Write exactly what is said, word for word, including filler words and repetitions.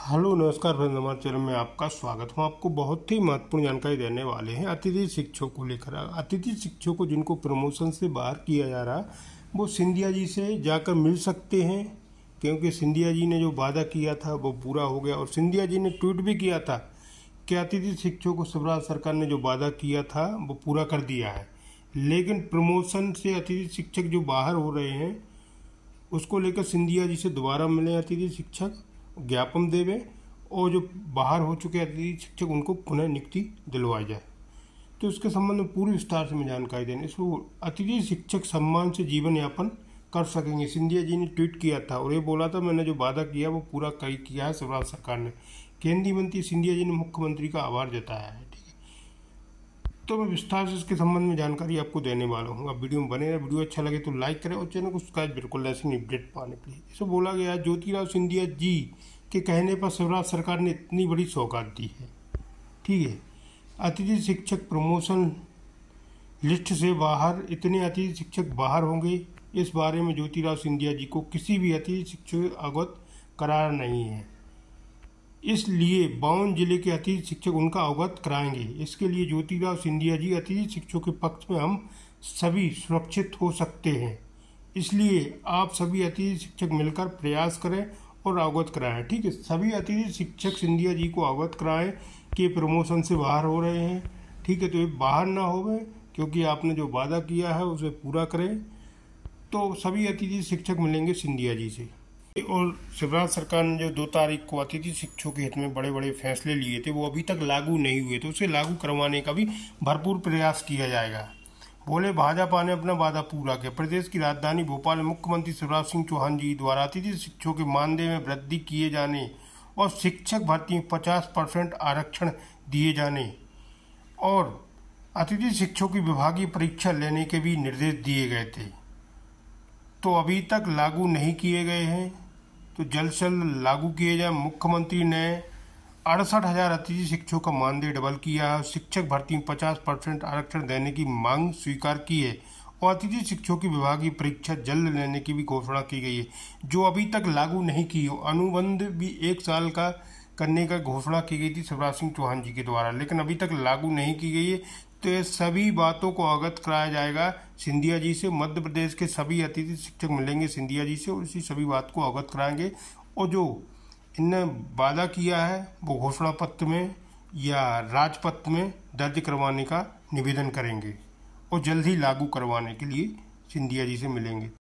Hello नमस्कार friends, हमारे channel में आपका स्वागत। हम आपको बहुत ही महत्वपूर्ण जानकारी देने वाले हैं अतिथि शिक्षकों को लेकर। अतिथि शिक्षकों जिनको प्रमोशन से बाहर किया जा रहा, वो सिंधिया जी से जाकर मिल सकते हैं, क्योंकि सिंधिया जी ने जो वादा किया था वो पूरा हो गया। और सिंधिया जी ने ट्वीट भी किया था कि अतिथि शिक्षकों को शिवराज सरकार ने जो वादा किया था वो पूरा कर दिया है। लेकिन प्रमोशन से अतिथि शिक्षक जो बाहर हो रहे हैं उसको लेकर सिंधिया जी से दोबारा मिले अतिथि शिक्षक, ज्ञापन देवे और जो बाहर हो चुके अतिथि शिक्षक उनको पुनः नियुक्ति दिलवाई जाए। तो इसके संबंध में पूरी विस्तार से मैं जानकारी देने इसलिए अतिथि शिक्षक सम्मान से जीवन यापन कर सकेंगे। सिंधिया जी ने ट्वीट किया था और ये बोला था, मैंने जो वादा किया वो पूरा कई किया है शिवराज सरकार ने। केंद्रीय मंत्री सिंधिया जी ने मुख्यमंत्री का आभार जताया है। ठीक है, तो मैं विस्तार से इसके संबंध में जानकारी आपको देने वाला हूँ। आप वीडियो में बने रहे। वीडियो अच्छा लगे तो लाइक करें और चैनल को सब्सक्राइब बिल्कुल ऐसे अपडेट पाने के लिए। इसे बोला गया ज्योतिराव सिंधिया जी के कहने पर शिवराज सरकार ने इतनी बड़ी सौगात दी है। ठीक है, अतिथि शिक्षक प्रमोशन लिस्ट से बाहर, इतने अतिथि शिक्षक बाहर होंगे इस बारे में ज्योतिराव सिंधिया जी को किसी भी अतिथि शिक्षक अवगत करार नहीं है। इसलिए बावन जिले के अतिथि शिक्षक उनका अवगत कराएंगे। इसके लिए ज्योतिराव सिंधिया जी, अतिथि शिक्षकों के पक्ष में हम सभी सुरक्षित हो सकते हैं, इसलिए आप सभी अतिथि शिक्षक मिलकर प्रयास करें और अवगत कराएं। ठीक है, सभी अतिथि शिक्षक सिंधिया जी को अवगत कराएं कि प्रमोशन से बाहर हो रहे हैं। ठीक है, तो ये बाहर ना हो गए, क्योंकि आपने जो वादा किया है उसे पूरा करें। तो सभी अतिथि शिक्षक मिलेंगे सिंधिया जी से। और शिवराज सरकार ने जो दो तारीख को अतिथि शिक्षकों के हित में बड़े बड़े फैसले लिए थे वो अभी तक लागू नहीं हुए, तो उसे लागू करवाने का भी भरपूर प्रयास किया जाएगा। बोले, भाजपा ने अपना वादा पूरा किया। प्रदेश की राजधानी भोपाल में मुख्यमंत्री शिवराज सिंह चौहान जी द्वारा अतिथि शिक्षकों के मानदेय में वृद्धि किए जाने और शिक्षक भर्ती में पचास परसेंट आरक्षण दिए जाने और अतिथि शिक्षकों की विभागीय परीक्षा लेने के भी निर्देश दिए गए थे, तो अभी तक लागू नहीं किए गए हैं, तो जल्द से जल्द लागू किए जाए। मुख्यमंत्री ने अड़सठ हजार अतिथि शिक्षकों का मानदेय डबल किया है। शिक्षक भर्ती में पचास परसेंट आरक्षण देने की मांग स्वीकार की है और अतिथि शिक्षकों की विभागीय परीक्षा जल्द लेने की भी घोषणा की गई है, जो अभी तक लागू नहीं की हो। अनुबंध भी एक साल का करने का घोषणा की गई थी शिवराज सिंह चौहान जी के द्वारा, लेकिन अभी तक लागू नहीं की गई है। तो ये सभी बातों को अवगत कराया जाएगा सिंधिया जी से। मध्य प्रदेश के सभी अतिथि शिक्षक मिलेंगे सिंधिया जी से और इसी सभी बात को अवगत कराएंगे और जो इनने वादा किया है वो घोषणा पत्र में या राजपत्र में दर्ज करवाने का निवेदन करेंगे और जल्द ही लागू करवाने के लिए सिंधिया जी से मिलेंगे।